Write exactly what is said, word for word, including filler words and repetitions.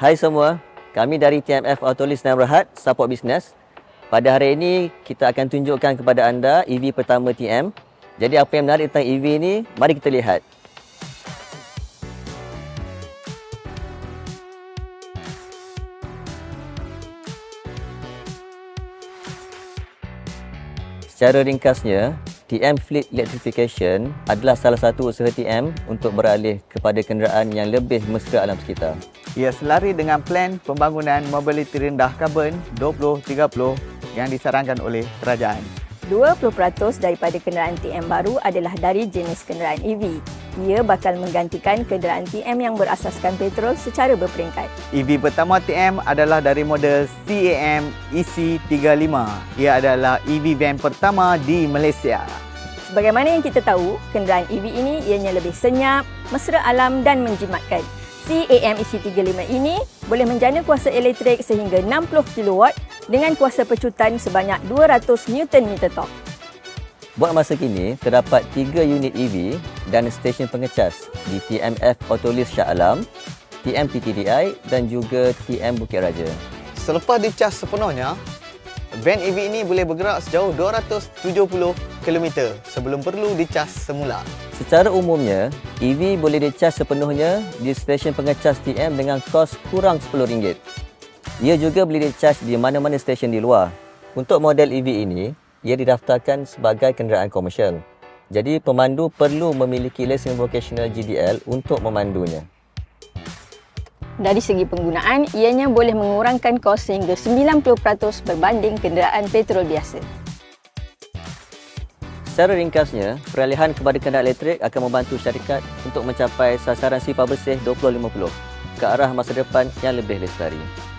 Hai semua, kami dari T M F Autolis dan Berhad, Support Business. Pada hari ini, kita akan tunjukkan kepada anda E V pertama T M. Jadi apa yang menarik tentang E V ini, mari kita lihat. Secara ringkasnya, T M Fleet Electrification adalah salah satu usaha T M untuk beralih kepada kenderaan yang lebih mesra alam sekitar. Ia selari dengan plan pembangunan mobiliti rendah karbon dua puluh tiga puluh yang disarankan oleh kerajaan. dua puluh peratus daripada kenderaan T M baru adalah dari jenis kenderaan E V. Ia bakal menggantikan kenderaan T M yang berasaskan petrol secara berperingkat. E V pertama T M adalah dari model C A M E C tiga puluh lima. Ia adalah E V van pertama di Malaysia. Sebagaimana yang kita tahu, kenderaan E V ini ianya lebih senyap, mesra alam dan menjimatkan. C A M E C tiga puluh lima ini boleh menjana kuasa elektrik sehingga enam puluh kilowatt dengan kuasa pecutan sebanyak dua ratus newton meter torque. Buat masa kini, terdapat tiga unit E V dan stesen pengecas di T M F Autolis Shah Alam, T M P T D I dan juga T M Bukit Raja. Selepas dicas sepenuhnya, van E V ini boleh bergerak sejauh dua ratus tujuh puluh kilometer sebelum perlu dicas semula. Secara umumnya, E V boleh dicas sepenuhnya di stesen pengecas T M dengan kos kurang sepuluh ringgit. Ia juga boleh dicas di mana-mana stesen di luar. Untuk model E V ini, ia didaftarkan sebagai kenderaan komersial. Jadi, pemandu perlu memiliki lesen vocational G D L untuk memandunya. Dari segi penggunaan, ianya boleh mengurangkan kos sehingga sembilan puluh peratus berbanding kenderaan petrol biasa. Secara ringkasnya, peralihan kepada kenderaan elektrik akan membantu syarikat untuk mencapai sasaran sifar bersih dua ribu lima puluh ke arah masa depan yang lebih lestari.